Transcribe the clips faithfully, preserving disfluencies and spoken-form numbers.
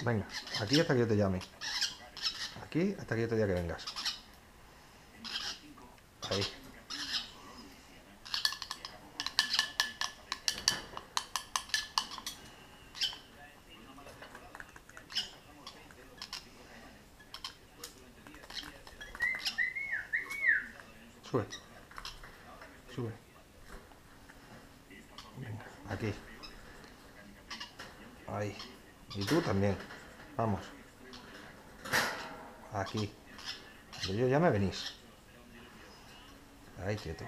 Venga, aquí hasta que yo te llame. Aquí hasta que yo te diga que vengas. Ahí. Sube. Sube. Venga, aquí. Ahí. Y tú también. Vamos. Aquí. Donde yo ya me venís. Ahí quieto.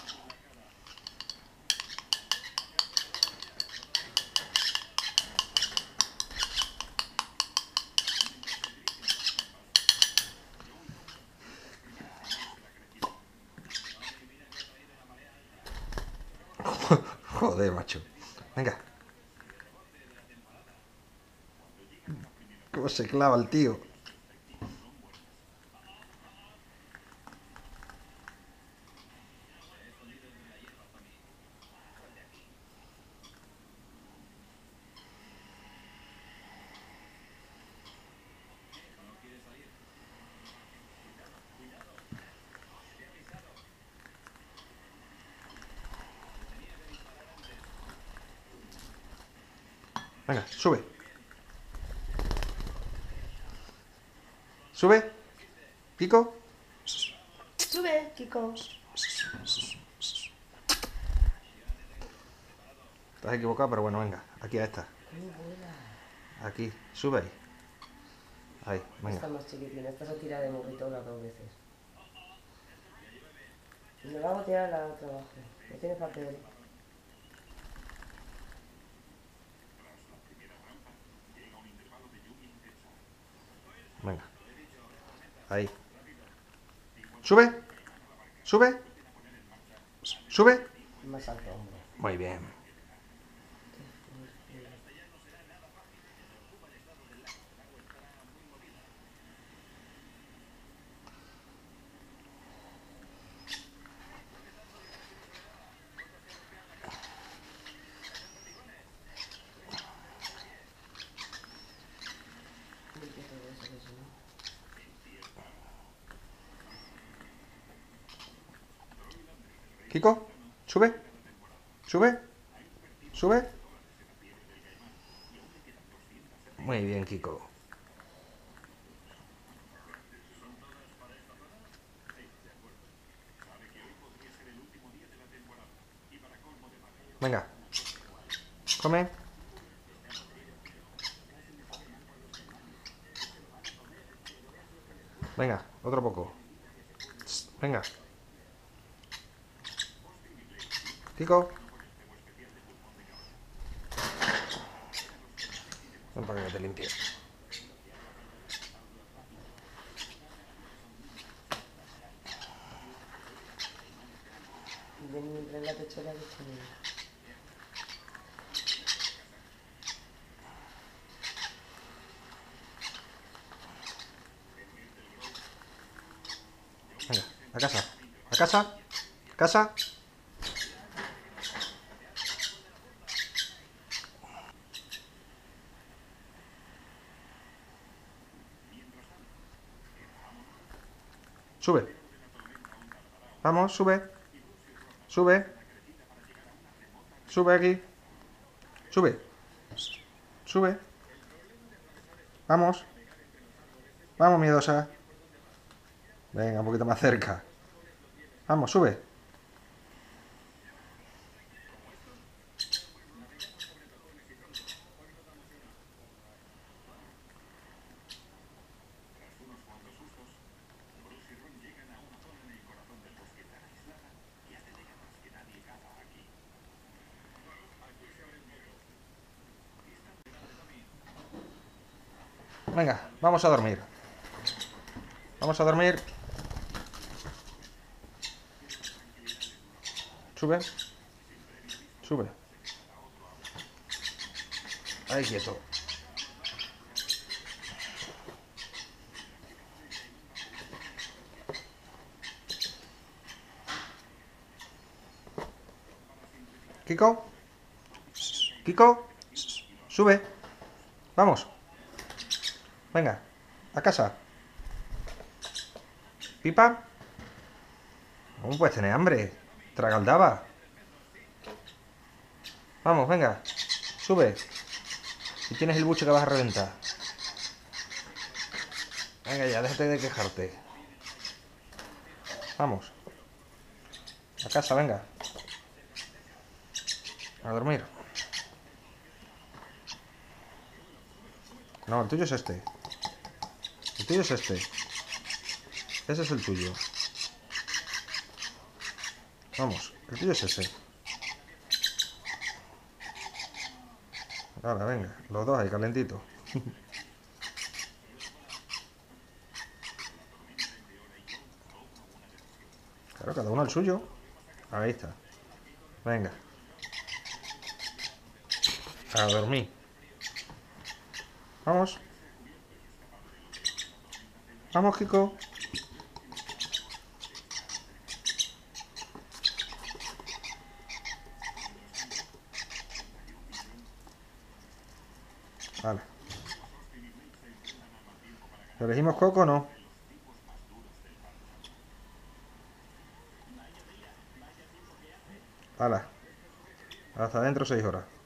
Joder, macho. Venga. ¿Cómo se clava el tío? Venga, sube. Sube. Kiko. Sube, Kiko. Estás equivocado, pero bueno, venga. Aquí a esta. Qué buena. Aquí. Sube ahí. Ahí, venga. Está más chiquitina. Esta se tira de morrito las dos veces. Y me va a tirar la otra abajo. No tiene papel. Venga. Ahí. Sube. Sube. Sube. Más alto, hombre. Muy bien. Kiko, sube. Sube. Sube. Muy bien, Kiko. Venga. Come. Venga, otro poco. Venga. Kiko. Ven para que te limpie. Ven mientras la techera de chinillo. Venga, a casa. A casa. A casa. Sube. Vamos, sube. Sube. Sube aquí. Sube. Sube. Vamos. Vamos, miedosa. Venga, un poquito más cerca. Vamos, sube. Venga, vamos a dormir. Vamos a dormir. Sube. Sube. Ahí quieto. Kiko. Kiko. Sube. Vamos. Venga, a casa. ¿Pipa? ¿Cómo puedes tener hambre? Tragaldaba. Vamos, venga. Sube. Si tienes el buche que vas a reventar. Venga ya, déjate de quejarte. Vamos. A casa, venga. A dormir. No, el tuyo es este. El tuyo es este. Ese es el tuyo. Vamos, el tuyo es ese. Ahora, venga, los dos ahí, calentitos. Claro, cada uno el suyo. Ahí está. Venga. A dormir. Vamos. Vamos, Kiko. Vale. ¿Elegimos Coco o no? Hala. Hasta dentro seis horas.